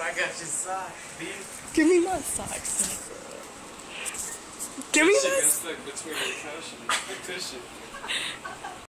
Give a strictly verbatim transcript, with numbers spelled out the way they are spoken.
I got your sock, B. Give me my socks. Give me my Stuck between the cushion, the cushion.